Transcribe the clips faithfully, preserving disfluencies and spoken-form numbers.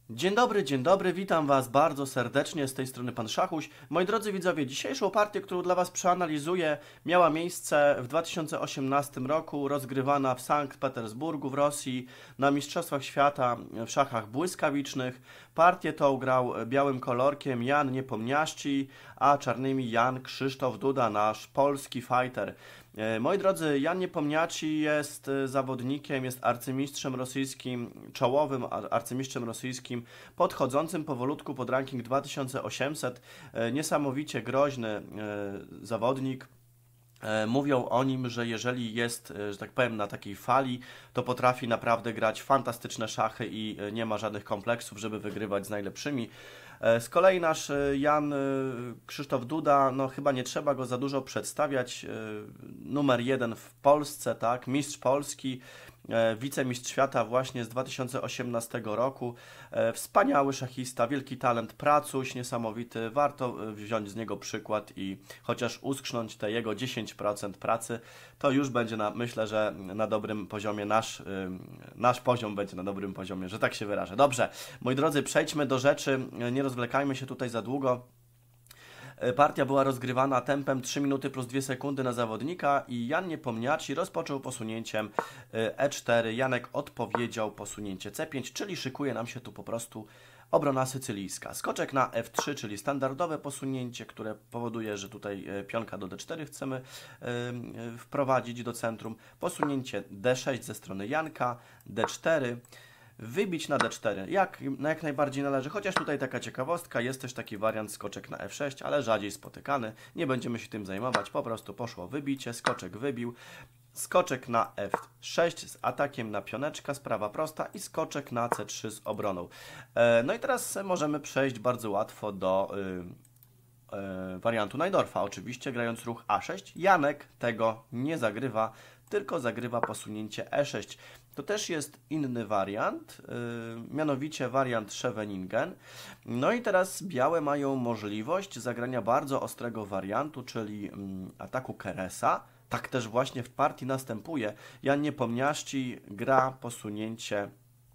Dzień dobry, dzień dobry, witam Was bardzo serdecznie, z tej strony Pan Szachuś. Moi drodzy widzowie, dzisiejszą partię, którą dla Was przeanalizuję, miała miejsce w dwa tysiące osiemnastym roku, rozgrywana w Sankt Petersburgu w Rosji na Mistrzostwach Świata w szachach błyskawicznych. Partię tą grał białym kolorkiem Jan Niepomniaščí, a czarnymi Jan Krzysztof Duda, nasz polski fighter. Moi drodzy, Jan Niepomniaščí jest zawodnikiem, jest arcymistrzem rosyjskim, czołowym arcymistrzem rosyjskim, podchodzącym powolutku pod ranking dwa tysiące osiemset. Niesamowicie groźny zawodnik. Mówią o nim, że jeżeli jest, że tak powiem, na takiej fali, to potrafi naprawdę grać fantastyczne szachy i nie ma żadnych kompleksów, żeby wygrywać z najlepszymi. Z kolei nasz Jan Krzysztof Duda, no chyba nie trzeba go za dużo przedstawiać, numer jeden w Polsce, tak, mistrz Polski, wicemistrz świata właśnie z dwa tysiące osiemnastego roku, wspaniały szachista, wielki talent, pracuś niesamowity, warto wziąć z niego przykład i chociaż uskrzcząć te jego dziesięć procent pracy, to już będzie, na, myślę, że na dobrym poziomie, nasz, nasz poziom będzie na dobrym poziomie, że tak się wyrażę. Dobrze, moi drodzy, przejdźmy do rzeczy, nie rozwlekajmy się tutaj za długo. Partia była rozgrywana tempem trzy minuty plus dwie sekundy na zawodnika i Jan Niepomniaščí rozpoczął posunięciem e cztery. Janek odpowiedział posunięcie c pięć, czyli szykuje nam się tu po prostu obrona sycylijska. Skoczek na f trzy, czyli standardowe posunięcie, które powoduje, że tutaj pionka do d cztery chcemy wprowadzić do centrum. Posunięcie d sześć ze strony Janka, d cztery. Wybić na d cztery, jak, na jak najbardziej należy, chociaż tutaj taka ciekawostka, jest też taki wariant skoczek na f sześć, ale rzadziej spotykany, nie będziemy się tym zajmować, po prostu poszło wybicie, skoczek wybił, skoczek na f sześć z atakiem na pioneczka, sprawa prosta i skoczek na c trzy z obroną. E, no i teraz możemy przejść bardzo łatwo do y, y, wariantu Najdorfa, oczywiście grając ruch a sześć, Janek tego nie zagrywa, tylko zagrywa posunięcie e sześć. To też jest inny wariant, yy, mianowicie wariant Scheveningen. No i teraz białe mają możliwość zagrania bardzo ostrego wariantu, czyli yy, ataku Keresa. Tak też właśnie w partii następuje. Jan Niepomniaščí gra posunięcie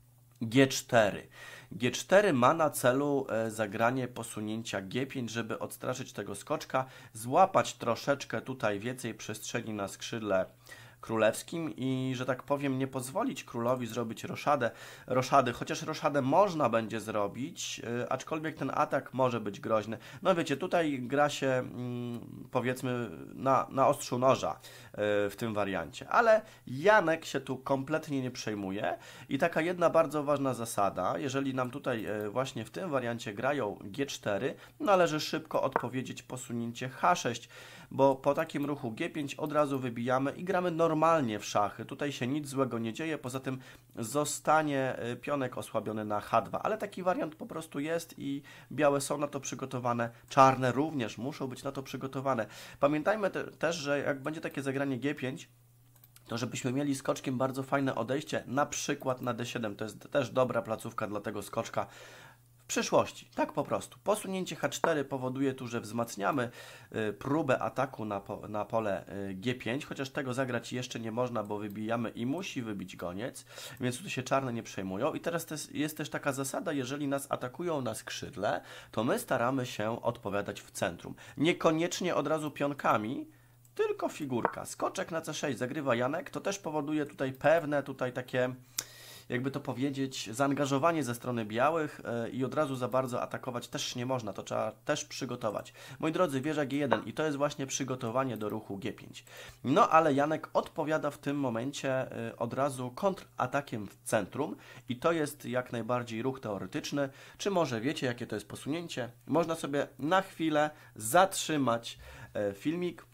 g cztery. g cztery ma na celu e, zagranie posunięcia g pięć, żeby odstraszyć tego skoczka, złapać troszeczkę tutaj więcej przestrzeni na skrzydle królewskim i, że tak powiem, nie pozwolić królowi zrobić roszadę, roszady, chociaż roszadę można będzie zrobić, yy, aczkolwiek ten atak może być groźny. No wiecie, tutaj gra się, yy, powiedzmy, na, na ostrzu noża yy, w tym wariancie, ale Janek się tu kompletnie nie przejmuje i taka jedna bardzo ważna zasada, jeżeli nam tutaj yy, właśnie w tym wariancie grają g cztery, należy szybko odpowiedzieć posunięcie h sześć, bo po takim ruchu g pięć od razu wybijamy i gramy normalnie w szachy. Tutaj się nic złego nie dzieje, poza tym zostanie pionek osłabiony na h dwa, ale taki wariant po prostu jest i białe są na to przygotowane, czarne również muszą być na to przygotowane. Pamiętajmy te, też, że jak będzie takie zagranie g pięć, to żebyśmy mieli skoczkiem bardzo fajne odejście, na przykład na d siedem, to jest też dobra placówka dla tego skoczka w przyszłości, tak po prostu. Posunięcie h cztery powoduje tu, że wzmacniamy y, próbę ataku na, po, na pole y, g pięć, chociaż tego zagrać jeszcze nie można, bo wybijamy i musi wybić goniec, więc tu się czarne nie przejmują. I teraz też, jest też taka zasada, jeżeli nas atakują na skrzydle, to my staramy się odpowiadać w centrum. Niekoniecznie od razu pionkami, tylko figurka. Skoczek na c sześć zagrywa Janek, to też powoduje tutaj pewne tutaj takie, jakby to powiedzieć, zaangażowanie ze strony białych yy, i od razu za bardzo atakować też nie można, to trzeba też przygotować. Moi drodzy, wieża g jeden i to jest właśnie przygotowanie do ruchu g pięć. No ale Janek odpowiada w tym momencie yy, od razu kontratakiem w centrum i to jest jak najbardziej ruch teoretyczny. Czy może wiecie, jakie to jest posunięcie? Można sobie na chwilę zatrzymać yy, filmik.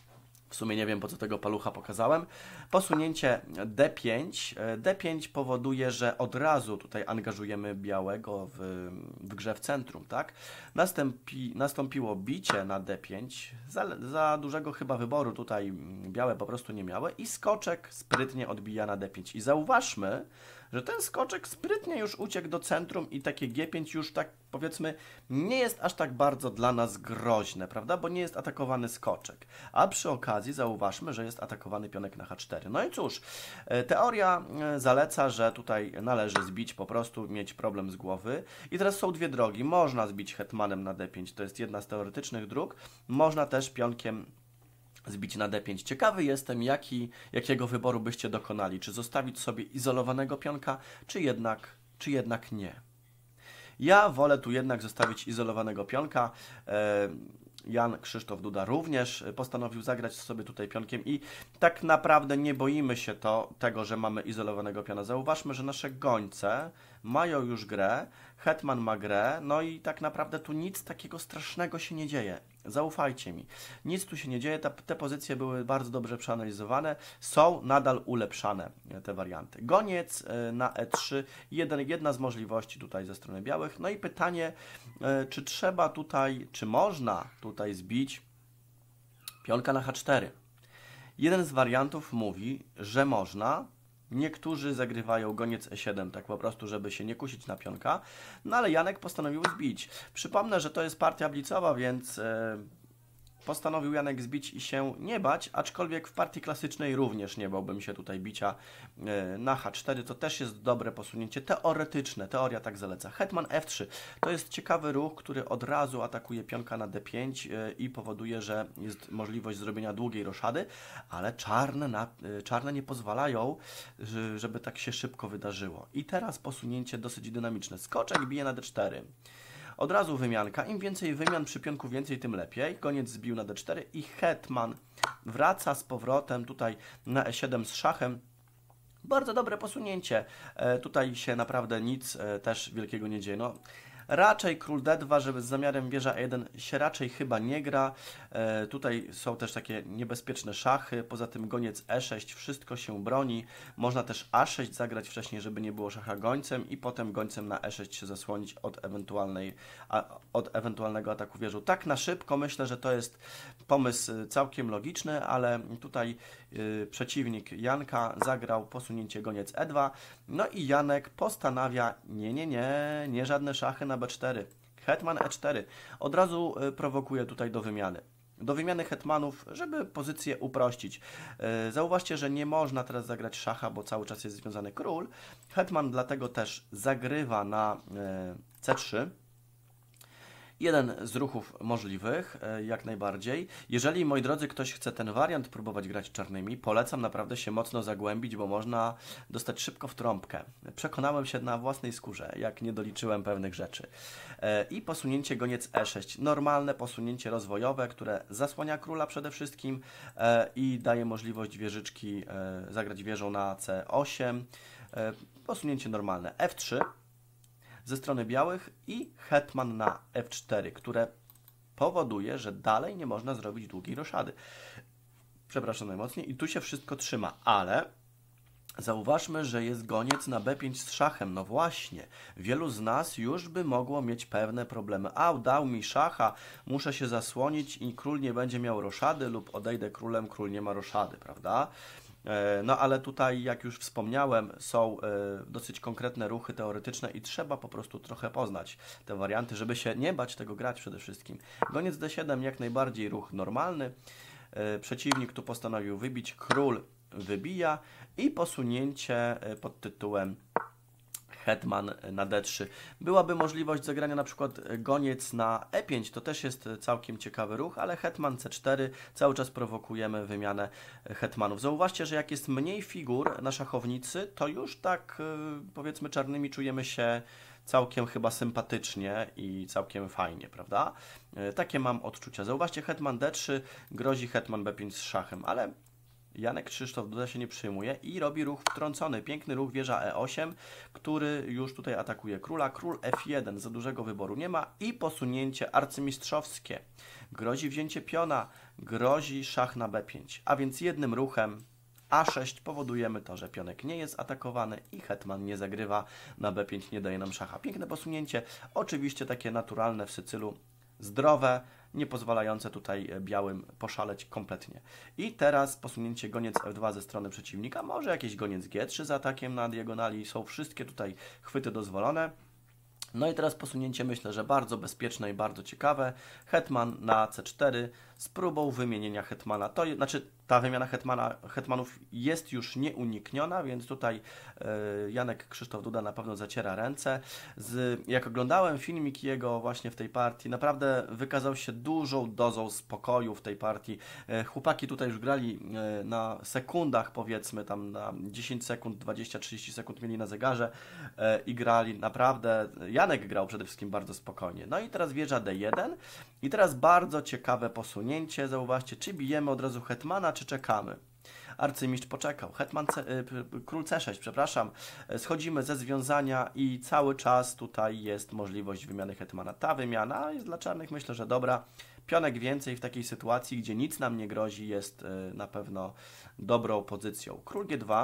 W sumie nie wiem, po co tego palucha pokazałem. Posunięcie d pięć. d pięć powoduje, że od razu tutaj angażujemy białego w, w grze w centrum, tak? Nastąpi, nastąpiło bicie na d pięć. Za, za dużego chyba wyboru tutaj białe po prostu nie miały. I skoczek sprytnie odbija na d pięć. I zauważmy, że ten skoczek sprytnie już uciekł do centrum i takie g pięć już tak, powiedzmy, nie jest aż tak bardzo dla nas groźne, prawda? Bo nie jest atakowany skoczek. A przy okazji zauważmy, że jest atakowany pionek na h cztery. cztery. No i cóż, teoria zaleca, że tutaj należy zbić, po prostu mieć problem z głowy. I teraz są dwie drogi. Można zbić hetmanem na d pięć, to jest jedna z teoretycznych dróg. Można też pionkiem zbić na d pięć. Ciekawy jestem, jaki, jakiego wyboru byście dokonali. Czy zostawić sobie izolowanego pionka, czy jednak, czy jednak nie. Ja wolę tu jednak zostawić izolowanego pionka. Jan Krzysztof Duda również postanowił zagrać sobie tutaj pionkiem i tak naprawdę nie boimy się to, tego, że mamy izolowanego piona. Zauważmy, że nasze gońce mają już grę, hetman ma grę, no i tak naprawdę tu nic takiego strasznego się nie dzieje. Zaufajcie mi. Nic tu się nie dzieje, te, te pozycje były bardzo dobrze przeanalizowane, są nadal ulepszane te warianty. Goniec na e trzy, jeden, jedna z możliwości tutaj ze strony białych. No i pytanie, czy trzeba tutaj, czy można tutaj zbić pionka na h cztery. Jeden z wariantów mówi, że można. Niektórzy zagrywają goniec e siedem, tak po prostu, żeby się nie kusić na pionka, no ale Janek postanowił zbić. Przypomnę, że to jest partia blicowa, więc e, postanowił Janek zbić i się nie bać, aczkolwiek w partii klasycznej również nie bałbym się tutaj bicia e, na h cztery, to też jest dobre posunięcie teoretyczne, teoria tak zaleca. Hetman f trzy to jest ciekawy ruch, który od razu atakuje pionka na d pięć e, i powoduje, że jest możliwość zrobienia długiej roszady, ale czarne, na, e, czarne nie pozwalają, żeby tak się szybko wydarzyło. I teraz posunięcie dosyć dynamiczne. Skoczek bije na d cztery. Od razu wymianka. Im więcej wymian przy pionku, więcej, tym lepiej. Goniec zbił na d cztery i hetman wraca z powrotem tutaj na e siedem z szachem. Bardzo dobre posunięcie. E, tutaj się naprawdę nic e, też wielkiego nie dzieje. No, raczej król d dwa, żeby z zamiarem wieża e jeden się raczej chyba nie gra. E, tutaj są też takie niebezpieczne szachy. Poza tym goniec e sześć, wszystko się broni. Można też a sześć zagrać wcześniej, żeby nie było szacha gońcem i potem gońcem na e sześć się zasłonić od, ewentualnej, a, od ewentualnego ataku wieżą. Tak na szybko myślę, że to jest pomysł całkiem logiczny, ale tutaj y, przeciwnik Janka zagrał posunięcie goniec e dwa. No i Janek postanawia, nie, nie, nie, nie żadne szachy na b cztery. Hetman e cztery. Od razu y, prowokuje tutaj do wymiany. Do wymiany hetmanów, żeby pozycję uprościć. Yy, zauważcie, że nie można teraz zagrać szacha, bo cały czas jest związany król. Hetman dlatego też zagrywa na yy, c trzy. Jeden z ruchów możliwych, jak najbardziej. Jeżeli, moi drodzy, ktoś chce ten wariant próbować grać czarnymi, polecam naprawdę się mocno zagłębić, bo można dostać szybko w trąbkę. Przekonałem się na własnej skórze, jak nie doliczyłem pewnych rzeczy. I posunięcie goniec e sześć. Normalne posunięcie rozwojowe, które zasłania króla przede wszystkim i daje możliwość wieżyczki zagrać wieżą na c osiem. Posunięcie normalne f trzy. Ze strony białych i hetman na f cztery, które powoduje, że dalej nie można zrobić długiej roszady. Przepraszam najmocniej. I tu się wszystko trzyma, ale zauważmy, że jest goniec na b pięć z szachem. No właśnie, wielu z nas już by mogło mieć pewne problemy. A, dał mi szacha, muszę się zasłonić i król nie będzie miał roszady lub odejdę królem, król nie ma roszady, prawda? No ale tutaj, jak już wspomniałem, są dosyć konkretne ruchy teoretyczne i trzeba po prostu trochę poznać te warianty, żeby się nie bać tego grać przede wszystkim. Goniec d siedem jak najbardziej ruch normalny. Przeciwnik tu postanowił wybić, król wybija i posunięcie pod tytułem hetman na d trzy. Byłaby możliwość zagrania na przykład goniec na e pięć, to też jest całkiem ciekawy ruch, ale hetman c cztery, cały czas prowokujemy wymianę hetmanów. Zauważcie, że jak jest mniej figur na szachownicy, to już tak powiedzmy czarnymi czujemy się całkiem chyba sympatycznie i całkiem fajnie, prawda? Takie mam odczucia. Zauważcie, hetman d trzy, grozi hetman b pięć z szachem, ale Janek Krzysztof Duda się nie przyjmuje i robi ruch wtrącony. Piękny ruch wieża e osiem, który już tutaj atakuje króla. Król f jeden, za dużego wyboru nie ma i posunięcie arcymistrzowskie. Grozi wzięcie piona, grozi szach na b pięć, a więc jednym ruchem a sześć powodujemy to, że pionek nie jest atakowany i hetman nie zagrywa na b pięć, nie daje nam szacha. Piękne posunięcie, oczywiście takie naturalne w Sycylu, zdrowe, nie pozwalające tutaj białym poszaleć kompletnie. I teraz posunięcie goniec f dwa ze strony przeciwnika, może jakiś goniec g trzy z atakiem na diagonali, są wszystkie tutaj chwyty dozwolone. No i teraz posunięcie, myślę, że bardzo bezpieczne i bardzo ciekawe. Hetman na c cztery z próbą wymienienia hetmana. To znaczy ta wymiana hetmana, hetmanów jest już nieunikniona, więc tutaj y, Janek Krzysztof Duda na pewno zaciera ręce. Z, jak oglądałem filmik jego właśnie w tej partii, naprawdę wykazał się dużą dozą spokoju w tej partii. Y, chłopaki tutaj już grali y, na sekundach, powiedzmy tam na dziesięć sekund, dwadzieścia trzydzieści sekund mieli na zegarze y, i grali naprawdę. Janek grał przede wszystkim bardzo spokojnie. No i teraz wieża D jeden i teraz bardzo ciekawe posunięcie. Zauważcie, czy bijemy od razu hetmana, czy czekamy. Arcymistrz poczekał. Hetman C, y, król C sześć, przepraszam. Schodzimy ze związania i cały czas tutaj jest możliwość wymiany hetmana. Ta wymiana jest dla czarnych, myślę, że dobra. Pionek więcej w takiej sytuacji, gdzie nic nam nie grozi, jest y, na pewno dobrą pozycją. Król G dwa.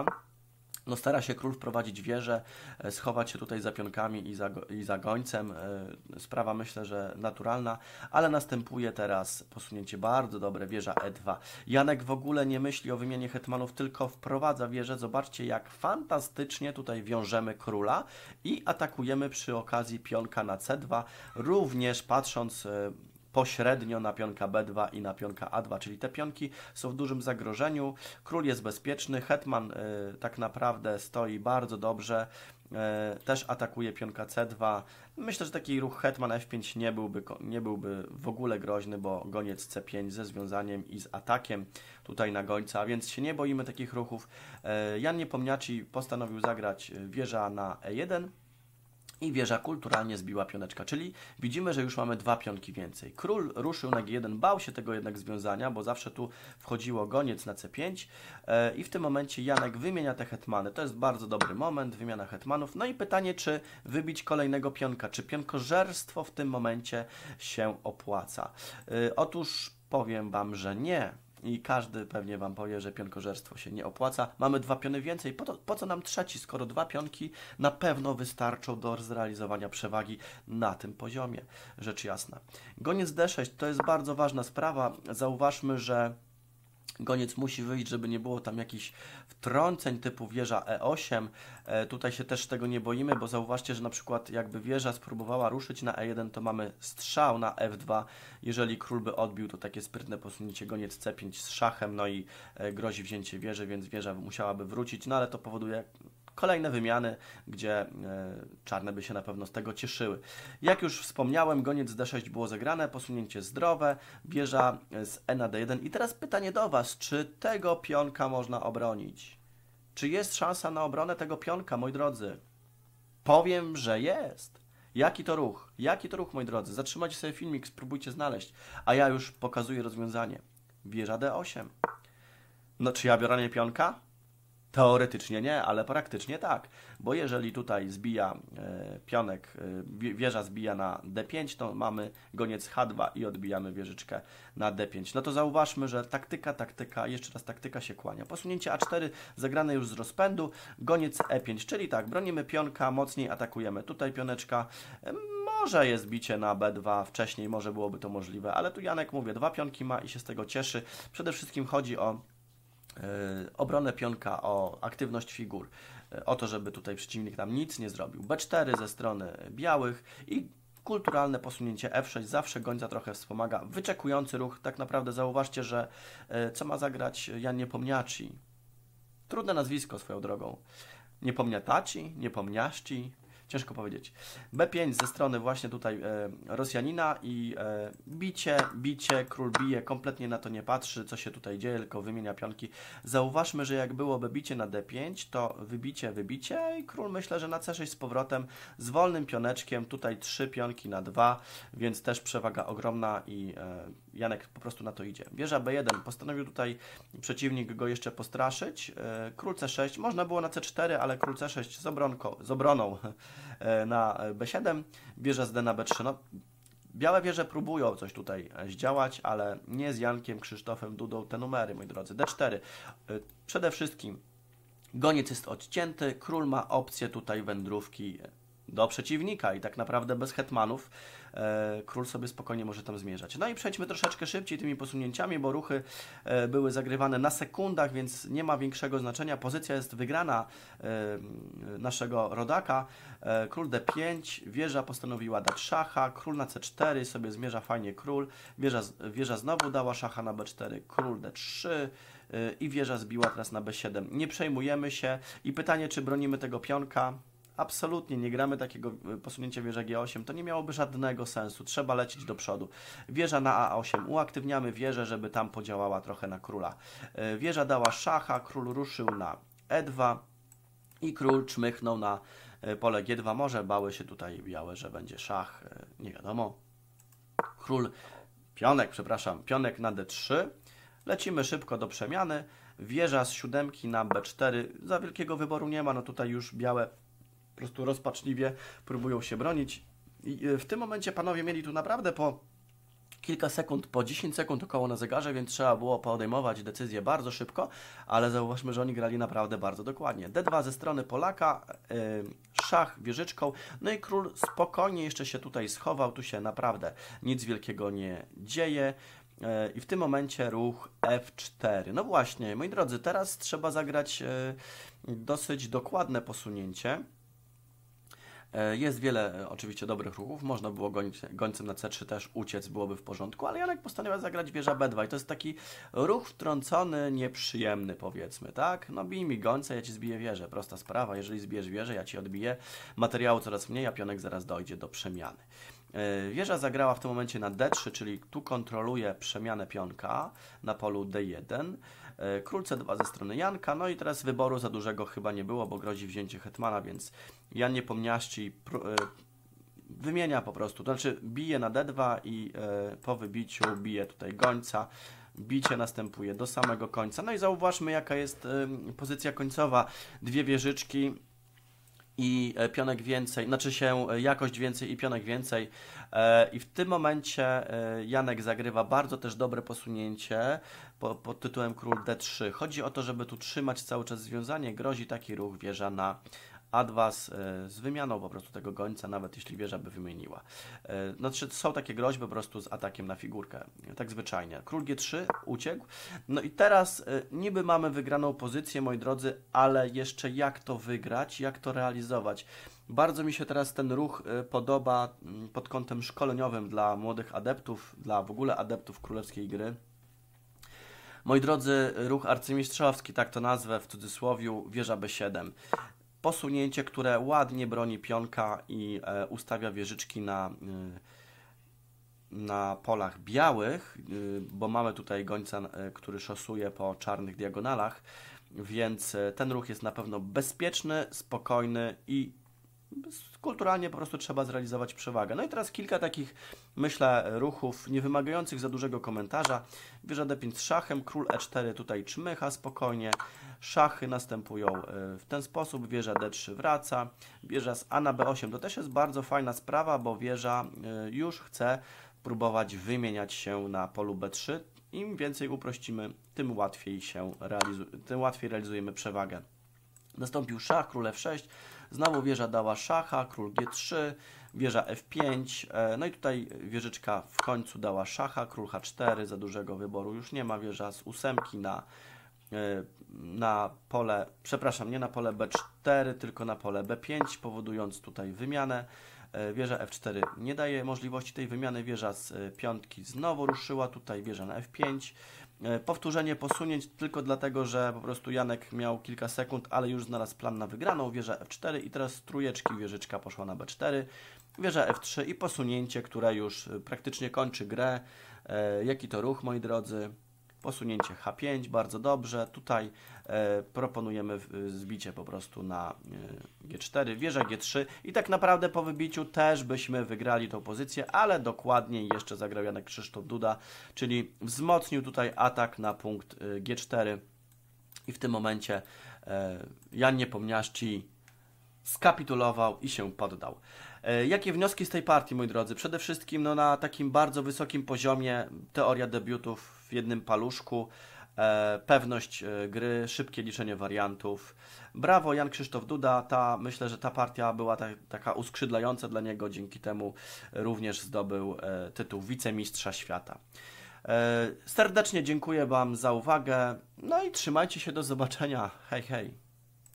No stara się król wprowadzić wieżę, schować się tutaj za pionkami i za, i za gońcem. Sprawa myślę, że naturalna, ale następuje teraz posunięcie bardzo dobre, wieża E dwa. Janek w ogóle nie myśli o wymianie hetmanów, tylko wprowadza wieżę. Zobaczcie, jak fantastycznie tutaj wiążemy króla i atakujemy przy okazji pionka na C dwa, również patrząc pośrednio na pionka B dwa i na pionka A dwa, czyli te pionki są w dużym zagrożeniu. Król jest bezpieczny, hetman y, tak naprawdę stoi bardzo dobrze, y, też atakuje pionka C dwa. Myślę, że taki ruch hetman F pięć nie byłby, nie byłby w ogóle groźny, bo goniec C pięć ze związaniem i z atakiem tutaj na gońca, więc się nie boimy takich ruchów. Y, Jan Niepomniaczy postanowił zagrać wieża na E jeden. I wieża kulturalnie zbiła pioneczka, czyli widzimy, że już mamy dwa pionki więcej. Król ruszył na G jeden, bał się tego jednak związania, bo zawsze tu wchodziło goniec na C pięć e, i w tym momencie Janek wymienia te hetmany. To jest bardzo dobry moment, wymiana hetmanów. No i pytanie, czy wybić kolejnego pionka, czy pionkożerstwo w tym momencie się opłaca? E, otóż powiem Wam, że nie. I każdy pewnie Wam powie, że pionkożerstwo się nie opłaca. Mamy dwa piony więcej. Po, to, po co nam trzeci, skoro dwa pionki na pewno wystarczą do zrealizowania przewagi na tym poziomie. Rzecz jasna. Goniec D sześć to jest bardzo ważna sprawa. Zauważmy, że goniec musi wyjść, żeby nie było tam jakichś wtrąceń typu wieża E osiem. E, tutaj się też tego nie boimy, bo zauważcie, że na przykład jakby wieża spróbowała ruszyć na E jeden, to mamy strzał na F dwa. Jeżeli król by odbił, to takie sprytne posunięcie goniec C pięć z szachem, no i e, grozi wzięcie wieży, więc wieża musiałaby wrócić, no ale to powoduje kolejne wymiany, gdzie e, czarne by się na pewno z tego cieszyły. Jak już wspomniałem, goniec D sześć było zagrane, posunięcie zdrowe, wieża z E na D jeden. I teraz pytanie do Was, czy tego pionka można obronić? Czy jest szansa na obronę tego pionka, moi drodzy? Powiem, że jest. Jaki to ruch? Jaki to ruch, moi drodzy? Zatrzymajcie sobie filmik, spróbujcie znaleźć, a ja już pokazuję rozwiązanie. Wieża D osiem. No czy ja biorę pionka? Teoretycznie nie, ale praktycznie tak, bo jeżeli tutaj zbija e, pionek, e, wieża zbija na D pięć, to mamy goniec H dwa i odbijamy wieżyczkę na D pięć. No to zauważmy, że taktyka, taktyka, jeszcze raz taktyka się kłania. Posunięcie A cztery zagrane już z rozpędu, goniec E pięć, czyli tak, bronimy pionka, mocniej atakujemy. Tutaj pioneczka, e, może jest bicie na B dwa, wcześniej może byłoby to możliwe, ale tu Janek, mówię, dwa pionki ma i się z tego cieszy. Przede wszystkim chodzi o obronę pionka, o aktywność figur, o to, żeby tutaj przeciwnik nam nic nie zrobił. B cztery ze strony białych i kulturalne posunięcie F sześć zawsze gońca trochę wspomaga. Wyczekujący ruch, tak naprawdę zauważcie, że co ma zagrać Jan Niepomniaczy. Trudne nazwisko swoją drogą. Niepomniataci, Niepomniaszci, ciężko powiedzieć. B pięć ze strony właśnie tutaj e, Rosjanina i e, bicie, bicie, król bije, kompletnie na to nie patrzy, co się tutaj dzieje, tylko wymienia pionki. Zauważmy, że jak byłoby bicie na D pięć, to wybicie, wybicie i król myślę, że na C sześć z powrotem, z wolnym pioneczkiem, tutaj trzy pionki na dwa, więc też przewaga ogromna i e, Janek po prostu na to idzie. Wieża B jeden, postanowił tutaj przeciwnik go jeszcze postraszyć. E, król C sześć, można było na C cztery, ale król C sześć z, obronką, z obroną na B siedem, wieża z D na B trzy. No, białe wieże próbują coś tutaj zdziałać, ale nie z Jankiem Krzysztofem Dudą te numery, moi drodzy. D cztery. Przede wszystkim goniec jest odcięty, król ma opcję tutaj wędrówki do przeciwnika i tak naprawdę bez hetmanów e, król sobie spokojnie może tam zmierzać. No i przejdźmy troszeczkę szybciej tymi posunięciami, bo ruchy e, były zagrywane na sekundach, więc nie ma większego znaczenia. Pozycja jest wygrana e, naszego rodaka. E, król D pięć, wieża postanowiła dać szacha, król na C cztery, sobie zmierza fajnie król, wieża, wieża znowu dała szacha na B cztery, król D trzy, i wieża zbiła teraz na B siedem. Nie przejmujemy się i pytanie, czy bronimy tego pionka? Absolutnie nie gramy takiego posunięcia wieża G osiem, to nie miałoby żadnego sensu, trzeba lecieć do przodu. Wieża na A osiem, uaktywniamy wieżę, żeby tam podziałała trochę na króla. Wieża dała szacha, król ruszył na E dwa i król czmychnął na pole G dwa. Może bały się tutaj białe, że będzie szach, nie wiadomo. Król, pionek, przepraszam, pionek na D trzy. Lecimy szybko do przemiany. Wieża z siódemki na B cztery. Za wielkiego wyboru nie ma. No tutaj już białe po prostu rozpaczliwie próbują się bronić. I w tym momencie panowie mieli tu naprawdę po kilka sekund, po dziesięć sekund około na zegarze, więc trzeba było podejmować decyzję bardzo szybko, ale zauważmy, że oni grali naprawdę bardzo dokładnie. D dwa ze strony Polaka, yy, szach wieżyczką, no i król spokojnie jeszcze się tutaj schował. Tu się naprawdę nic wielkiego nie dzieje. I w tym momencie ruch F cztery. No właśnie, moi drodzy, teraz trzeba zagrać dosyć dokładne posunięcie. Jest wiele oczywiście dobrych ruchów, można było goń, gońcem na C trzy też uciec, byłoby w porządku, ale Janek postanawia zagrać wieża B dwa i to jest taki ruch wtrącony, nieprzyjemny powiedzmy, tak? No bij mi gońca, ja Ci zbiję wieżę, prosta sprawa, jeżeli zbijesz wieżę, ja Ci odbiję, materiału coraz mniej, a pionek zaraz dojdzie do przemiany. Wieża zagrała w tym momencie na D trzy, czyli tu kontroluje przemianę pionka na polu D jeden. Król C dwa ze strony Janka, no i teraz wyboru za dużego chyba nie było, bo grozi wzięcie hetmana, więc Jan Niepomniaczci wymienia po prostu, to znaczy bije na D dwa i po wybiciu bije tutaj gońca. Bicie następuje do samego końca. No i zauważmy, jaka jest pozycja końcowa. Dwie wieżyczki i pionek więcej, znaczy się jakość więcej i pionek więcej. I w tym momencie Janek zagrywa bardzo też dobre posunięcie pod, pod tytułem król D trzy. Chodzi o to, żeby tu trzymać cały czas związanie. Grozi taki ruch wieża na A dwa z, z wymianą po prostu tego gońca, nawet jeśli wieża by wymieniła. Znaczy są takie groźby po prostu z atakiem na figurkę, tak zwyczajnie. Król G trzy uciekł. No i teraz niby mamy wygraną pozycję, moi drodzy, ale jeszcze jak to wygrać, jak to realizować? Bardzo mi się teraz ten ruch podoba pod kątem szkoleniowym dla młodych adeptów, dla w ogóle adeptów królewskiej gry. Moi drodzy, ruch arcymistrzowski, tak to nazwę w cudzysłowiu, wieża B siedem. Posunięcie, które ładnie broni pionka i e, ustawia wieżyczki na, y, na polach białych, y, bo mamy tutaj gońca, y, który szosuje po czarnych diagonalach, więc y, ten ruch jest na pewno bezpieczny, spokojny i kulturalnie po prostu trzeba zrealizować przewagę. No i teraz kilka takich, myślę, ruchów nie wymagających za dużego komentarza. Wieża D pięć z szachem, król E cztery tutaj czmycha spokojnie, szachy następują w ten sposób, wieża D trzy wraca, wieża z A na B osiem, to też jest bardzo fajna sprawa, bo wieża już chce próbować wymieniać się na polu B trzy. Im więcej uprościmy, tym łatwiej się realizuje, tym łatwiej realizujemy przewagę. Nastąpił szach, król F sześć, znowu wieża dała szacha, król G trzy, wieża F pięć, no i tutaj wieżyczka w końcu dała szacha, król H cztery, za dużego wyboru już nie ma, wieża z ósemki na, na pole, przepraszam, nie na pole B cztery, tylko na pole B pięć, powodując tutaj wymianę. Wieża F cztery nie daje możliwości tej wymiany, wieża z piątki znowu ruszyła, tutaj wieża na F pięć. Powtórzenie posunięć tylko dlatego, że po prostu Janek miał kilka sekund, ale już znalazł plan na wygraną, wieża F cztery i teraz z trójeczki wieżyczka poszła na B cztery, wieża F trzy i posunięcie, które już praktycznie kończy grę. Jaki to ruch, moi drodzy? Posunięcie H pięć, bardzo dobrze. Tutaj e, proponujemy zbicie po prostu na e, G cztery, wieża G trzy i tak naprawdę po wybiciu też byśmy wygrali tą pozycję, ale dokładniej jeszcze zagrał Janek Krzysztof Duda, czyli wzmocnił tutaj atak na punkt e, G cztery i w tym momencie e, Jan Niepomniaczci skapitulował i się poddał. E, jakie wnioski z tej partii, moi drodzy? Przede wszystkim no, na takim bardzo wysokim poziomie teoria debiutów w jednym paluszku. e, pewność e, gry, szybkie liczenie wariantów. Brawo, Jan Krzysztof Duda. Ta, myślę, że ta partia była ta, taka uskrzydlająca dla niego, dzięki temu również zdobył e, tytuł wicemistrza świata. E, serdecznie dziękuję Wam za uwagę, no i trzymajcie się, do zobaczenia. Hej, hej.